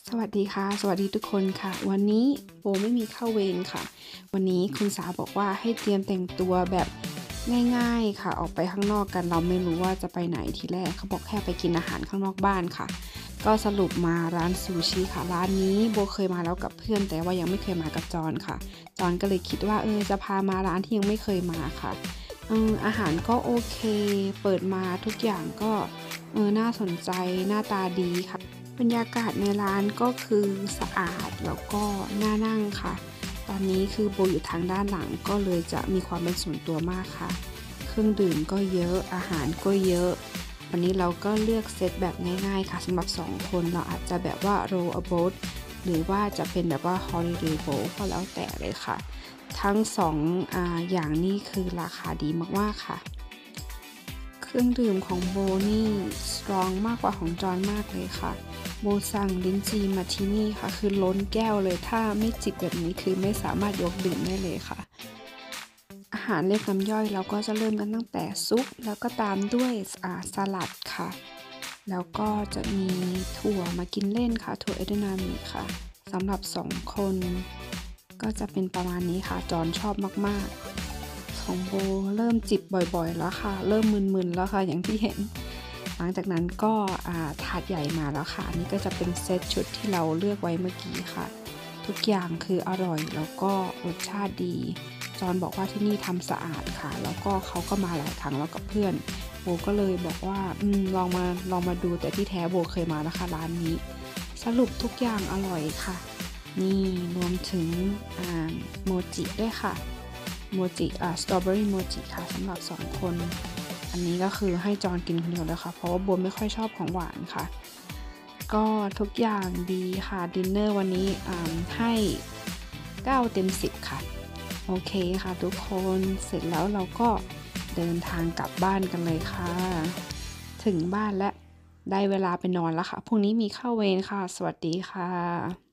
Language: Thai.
สวัสดีค่ะสวัสดีทุกคนค่ะวันนี้โบไม่มีเข้าเวรค่ะวันนี้คุณสาบอกว่าให้เตรียมแต่งตัวแบบง่ายๆค่ะออกไปข้างนอกกันเราไม่รู้ว่าจะไปไหนทีแรกเขาบอกแค่ไปกินอาหารข้างนอกบ้านค่ะก็สรุปมาร้านซูชิค่ะร้านนี้โบเคยมาแล้วกับเพื่อนแต่ว่ายังไม่เคยมากับจอนค่ะจอนก็เลยคิดว่าจะพามาร้านที่ยังไม่เคยมาค่ะอาหารก็โอเคเปิดมาทุกอย่างก็น่าสนใจหน้าตาดีค่ะบรรยากาศในร้านก็คือสะอาดแล้วก็น่านั่งค่ะตอนนี้คือโบอยู่ทางด้านหลังก็เลยจะมีความเป็นส่วนตัวมากค่ะเครื่องดื่มก็เยอะอาหารก็เยอะวันนี้เราก็เลือกเซตแบบง่ายๆค่ะสำหรับ2คนเราอาจจะแบบว่า roll a boat หรือว่าจะเป็นแบบว่า holiday boat ก็แล้วแต่เลยค่ะทั้งอย่างนี้คือราคาดีมากๆค่ะเครื่องดื่มของโบนี่สตรองมากกว่าของจอนมากเลยค่ะโบสั่งลิ้นจี่มาที่นี่ค่ะคือล้นแก้วเลยถ้าไม่จิบแบบนี้คือไม่สามารถยกดื่มได้เลยค่ะอาหารเรียกน้ำย่อยเราก็จะเริ่มกันตั้งแต่ซุปแล้วก็ตามด้วยสลัดค่ะแล้วก็จะมีถั่วมากินเล่นค่ะถั่วเอเดนามิค่ะสำหรับ2คนก็จะเป็นประมาณนี้ค่ะจอนชอบมากๆของโบเริ่มจิบบ่อยๆแล้วค่ะเริ่มมึนๆแล้วค่ะอย่างที่เห็นหลังจากนั้นก็ถาดใหญ่มาแล้วค่ะอันนี้ก็จะเป็นเซตชุดที่เราเลือกไว้เมื่อกี้ค่ะทุกอย่างคืออร่อยแล้วก็รสชาติดีจอนบอกว่าที่นี่ทำสะอาดค่ะแล้วก็เขาก็มาหลายครั้งแล้วกับเพื่อนโบก็เลยบอกว่าลองมาดูแต่ที่แท้โบเคยมานะคะร้านนี้สรุปทุกอย่างอร่อยค่ะนี่รวมถึงโมจิด้วยค่ะโมจิสตรอเบอรี่โมจิค่ะสำหรับ2คนอันนี้ก็คือให้จอนกินคนเดียวเลยค่ะเพราะว่าโบไม่ค่อยชอบของหวานค่ะก็ทุกอย่างดีค่ะดินเนอร์วันนี้ให้9เต็ม10ค่ะโอเคค่ะทุกคนเสร็จแล้วเราก็เดินทางกลับบ้านกันเลยค่ะถึงบ้านและได้เวลาไปนอนแล้วค่ะพรุ่งนี้มีเข้าเวรค่ะสวัสดีค่ะ